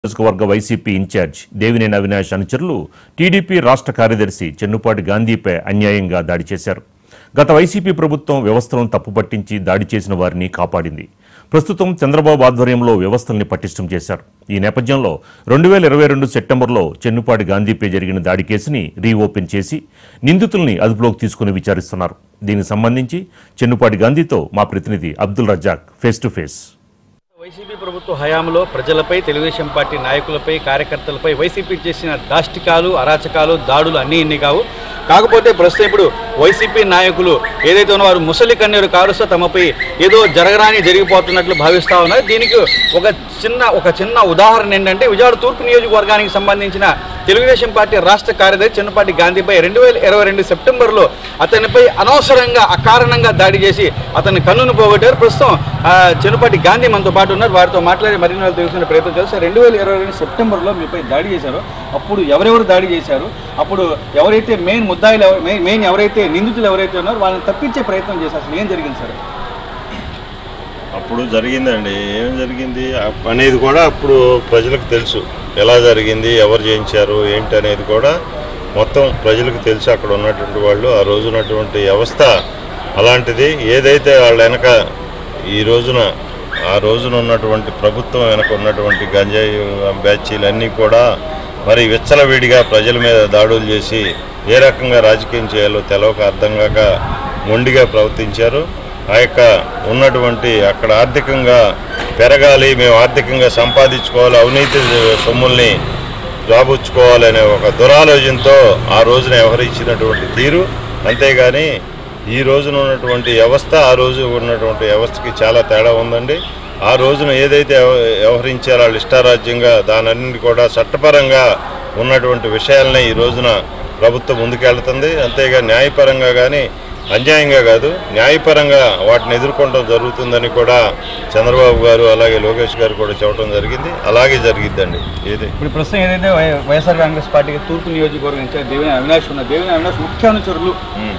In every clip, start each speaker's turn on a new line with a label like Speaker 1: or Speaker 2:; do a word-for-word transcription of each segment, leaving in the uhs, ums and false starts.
Speaker 1: నియోజకవర్గ YCP incharge Devineni Avinash అనుచరులు TDP రాష్ట్ర కార్యదర్శి చెన్నుపాటి గాంధీపై అన్యాయంగా దాడి చేశారు. గత వైసీపీ ప్రభుత్వం వ్యవస్థలను తప్పుపట్టించి దాడి చేసిన వారిని కాపాడింది. ప్రస్తుతం చంద్రబాబు ఆధ్వర్యంలో వ్యవస్థల్ని పటిష్టం చేశారు. ఈ నేపథ్యంలో రెండు వేల ఇరవై రెండు సెప్టెంబర్లో చెన్నుపాటి గాంధీపై జరిగిన దాడి కేసుని రీఓపెన్ చేసి నిందితుల్ని అదుపులోకి తీసుకుని విచారిస్తున్నారు. దీనికి సంబంధించి చెన్నుపాటి గాంధీతో మా ప్రతినిధి Abdul Razak face to face.
Speaker 2: YCP ప్రభుత్వ హయాంలో ప్రజలపై, తెలుగుదేశం పార్టీ నాయకులపై, కార్యకర్తలపై వైసీపీ చేసిన దాష్టికాలు, అరాచకాలు, దాడులు అన్నీ ఇన్ని కావు. కాకపోతే ప్రస్తుతం ఇప్పుడు వైసీపీ నాయకులు ఏదైతే ఉన్నవారు ముసలి కన్నీరు కారుస్తూ తమపై ఏదో జరగరాని జరిగిపోతున్నట్లు భావిస్తూ ఉన్నారు. దీనికి ఒక చిన్న ఒక చిన్న ఉదాహరణ ఏంటంటే విజయవాడ తూర్పు నియోజకవర్గానికి సంబంధించిన తెలుగుదేశం పార్టీ రాష్ట్ర కార్యదర్శి చెన్నుపాటి గాంధీపై రెండు వేల ఇరవై రెండు సెప్టెంబర్లో అతనిపై అనవసరంగా అకారణంగా దాడి చేసి అతన్ని కన్నును పోగొట్టారు. ప్రస్తుతం చెన్నుపాటి గాంధీ మనతో పాటు ఉన్నారు. వారితో మాట్లాడి మరిన్ని వాళ్ళు తెలుసుకునే ప్రయత్నం చేస్తారు. రెండు వేల ఇరవై రెండు సెప్టెంబర్లో మీపై దాడి చేశారు. అప్పుడు ఎవరెవరు దాడి చేశారు, అప్పుడు ఎవరైతే మెయిన్ ముద్దాయిలు మెయిన్ ఎవరైతే నిందితులు ఎవరైతే ఉన్నారో వాళ్ళని తప్పించే ప్రయత్నం చేశారు. అసలు ఏం జరిగింది సార్?
Speaker 3: అప్పుడు జరిగిందండి. ఏం జరిగింది అనేది కూడా అప్పుడు ప్రజలకు తెలుసు. ఎలా జరిగింది, ఎవరు చేయించారు ఏంటి అనేది కూడా మొత్తం ప్రజలకు తెలుసు. అక్కడ ఉన్నటువంటి వాళ్ళు ఆ రోజు ఉన్నటువంటి వ్యవస్థ అలాంటిది. ఏదైతే వాళ్ళ వెనక ఈ రోజున ఆ రోజున ఉన్నటువంటి ప్రభుత్వం వెనక ఉన్నటువంటి గంజాయి బ్యాచీలన్నీ కూడా మరి విచ్చలవిడిగా ప్రజల మీద దాడులు చేసి ఏ రకంగా రాజకీయం చేయాలో తెలవక అర్థం కాక మొండిగా ప్రవర్తించారు. ఆ యొక్క ఉన్నటువంటి అక్కడ ఆర్థికంగా పెరగాలి, మేము ఆర్థికంగా సంపాదించుకోవాలి, అవినీతి సొమ్ముల్ని రాబుచ్చుకోవాలనే ఒక దురాలోచనతో ఆ రోజున వ్యవహరించినటువంటి తీరు. అంతేగాని ఈ రోజున ఉన్నటువంటి వ్యవస్థ ఆ రోజు ఉన్నటువంటి వ్యవస్థకి చాలా తేడా ఉందండి. ఆ రోజున ఏదైతే వ్యవహరించారో వాళ్ళు ఇష్టారాజ్యంగా దానన్నింటి కూడా చట్టపరంగా ఉన్నటువంటి విషయాలనే ఈ రోజున ప్రభుత్వం ముందుకెళ్తుంది. అంతేగా న్యాయపరంగా కానీ అన్యాయంగా కాదు, న్యాయపరంగా వాటిని ఎదుర్కొనడం జరుగుతుందని కూడా చంద్రబాబు గారు అలాగే లోకేష్ గారు కూడా చెప్పడం జరిగింది. అలాగే జరిగిద్దండి. ఏది
Speaker 2: ఇప్పుడు ప్రస్తుతం ఏదైతే వైఎస్ఆర్ కాంగ్రెస్ పార్టీకి తూర్పు నియోజకవర్గం ఇచ్చారు దేవినేని అవినాష్ ఉన్న దేవినేని అవినాష్ ముఖ్య అనుచరులు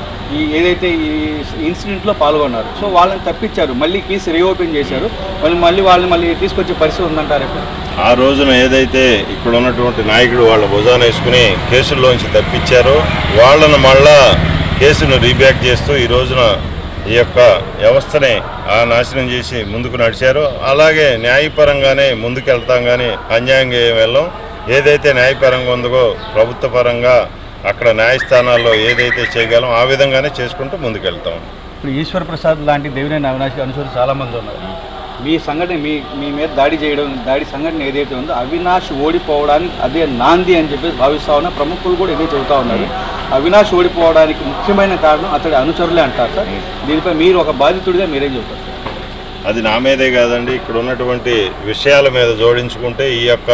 Speaker 2: ఈ ఏదైతే ఈ ఇన్సిడెంట్లో పాల్గొన్నారు. సో వాళ్ళని తప్పించారు, మళ్ళీ కేసు రీఓపెన్ చేశారు. వాళ్ళు మళ్ళీ వాళ్ళని మళ్ళీ తీసుకొచ్చే పరిస్థితి ఉందంటారు.
Speaker 3: ఆ రోజున ఏదైతే ఇక్కడ ఉన్నటువంటి నాయకుడు వాళ్ళ భుజాన వేసుకుని కేసుల్లోంచి తప్పించారో వాళ్ళను మళ్ళా కేసును రీబ్యాక్ చేస్తూ ఈ రోజున ఈ యొక్క వ్యవస్థని ఆ నాశనం చేసి ముందుకు నడిచారు. అలాగే న్యాయపరంగానే ముందుకెళ్తాం, కానీ అన్యాయంగా ఏం వెళ్ళాం. ఏదైతే న్యాయపరంగా ఉందో ప్రభుత్వ పరంగా అక్కడ న్యాయస్థానాల్లో ఏదైతే చేయగలం ఆ విధంగానే చేసుకుంటూ ముందుకెళ్తాం.
Speaker 2: ఇప్పుడు ఈశ్వర్ ప్రసాద్ లాంటి దేవినేని అవినాష్ అనుచరులు చాలామంది ఉన్నారు. మీ సంఘటన మీ మీ మీద దాడి చేయడం దాడి సంఘటన ఏదైతే ఉందో అవినాష్ ఓడిపోవడానికి అదే నాంది అని చెప్పేసి భావిస్తూ ఉన్నా. ప్రముఖులు కూడా ఇదే చెబుతూ ఉన్నారు. అవినాష్ ఓడిపోవడానికి ముఖ్యమైన కారణం అతడి అనుచరులే అంటారు సార్. దీనిపై మీరు ఒక బాధితుడిగా మీరేం చెబుతారు?
Speaker 3: అది నా మీదే కాదండి, ఇక్కడ ఉన్నటువంటి విషయాల మీద జోడించుకుంటే ఈ యొక్క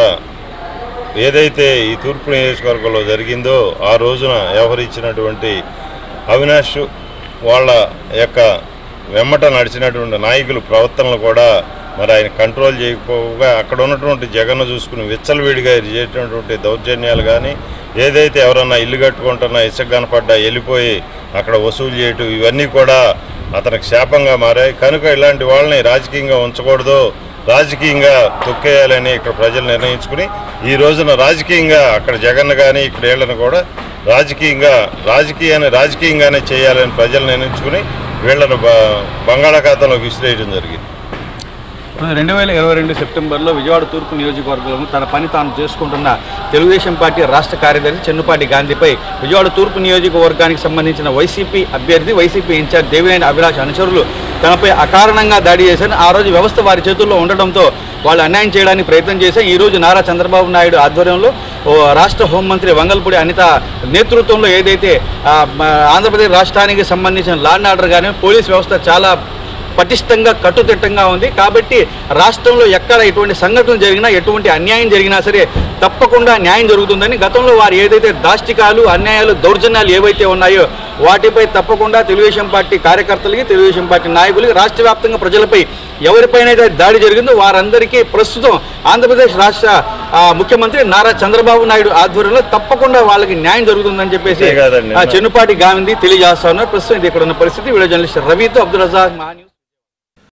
Speaker 3: ఏదైతే ఈ తూర్పు నియోజకవర్గంలో జరిగిందో ఆ రోజున వ్యవహరించినటువంటి అవినాష్ వాళ్ళ యొక్క వెమ్మట నడిచినటువంటి నాయకులు ప్రవర్తనలు కూడా మరి ఆయన కంట్రోల్ చేయకపోగా అక్కడ ఉన్నటువంటి జగన్ను చూసుకుని విచ్చలవిడిగా చేసినటువంటి దౌర్జన్యాలు కానీ, ఏదైతే ఎవరన్నా ఇల్లు కట్టుకుంటున్నా ఇసుక కనపడ్డా వెళ్ళిపోయి అక్కడ వసూలు చేయటం, ఇవన్నీ కూడా అతనికి శాపంగా మారాయి. కనుక ఇలాంటి వాళ్ళని రాజకీయంగా ఉంచకూడదు, రాజకీయంగా తొక్కేయాలని ఇక్కడ ప్రజలు నిర్ణయించుకుని ఈ రోజున రాజకీయంగా అక్కడ జగన్ కానీ ఇక్కడ వీళ్ళని కూడా రాజకీయంగా రాజకీయాన్ని రాజకీయంగానే చేయాలని ప్రజలు నిర్ణయించుకుని వీళ్లను బంగాళాఖాతంలో విసిరేయడం జరిగింది.
Speaker 2: రెండు వేల ఇరవై రెండు సెప్టెంబర్లో విజయవాడ తూర్పు నియోజకవర్గంలో తన పని తాను చేసుకుంటున్న తెలుగుదేశం పార్టీ రాష్ట్ర కార్యదర్శి చెన్నుపాటి గాంధీపై విజయవాడ తూర్పు నియోజకవర్గానికి సంబంధించిన వైసీపీ అభ్యర్థి వైసీపీ ఇన్ఛార్జ్ దేవినేని అవినాష్ అనుచరులు తనపై అకారణంగా దాడి చేశారు. ఆ రోజు వ్యవస్థ వారి చేతుల్లో ఉండడంతో వాళ్ళు అన్యాయం చేయడానికి ప్రయత్నం చేశారు. ఈ రోజు నారా చంద్రబాబు నాయుడు ఆధ్వర్యంలో రాష్ట్ర హోంమంత్రి వంగల్పూడి అనిత నేతృత్వంలో ఏదైతే ఆంధ్రప్రదేశ్ రాష్ట్రానికి సంబంధించిన లా అండ్ ఆర్డర్ కానీ పోలీస్ వ్యవస్థ చాలా పటిష్టంగా కట్టుదిట్టంగా ఉంది. కాబట్టి రాష్ట్రంలో ఎక్కడ ఎటువంటి సంఘటనలు జరిగినా, ఎటువంటి అన్యాయం జరిగినా సరే తప్పకుండా న్యాయం జరుగుతుందని, గతంలో వారు ఏదైతే దాష్టికాలు, అన్యాయాలు, దౌర్జన్యాలు ఏవైతే ఉన్నాయో వాటిపై తప్పకుండా తెలుగుదేశం పార్టీ కార్యకర్తలకి, తెలుగుదేశం పార్టీ నాయకులకి, రాష్ట్ర వ్యాప్తంగా ప్రజలపై ఎవరిపైనైతే దాడి జరిగిందో వారందరికీ ప్రస్తుతం ఆంధ్రప్రదేశ్ రాష్ట్ర ముఖ్యమంత్రి నారా చంద్రబాబు నాయుడు ఆధ్వర్యంలో తప్పకుండా వాళ్ళకి న్యాయం జరుగుతుందని చెప్పేసి చెన్నుపాటి గాంధీ తెలియజేస్తా ఉన్నారు. ప్రస్తుతం ఇది ఇక్కడ ఉన్న పరిస్థితి. వీడియో జర్నలిస్ట్ రవితో అబ్దుల్ రజాక్, మహా.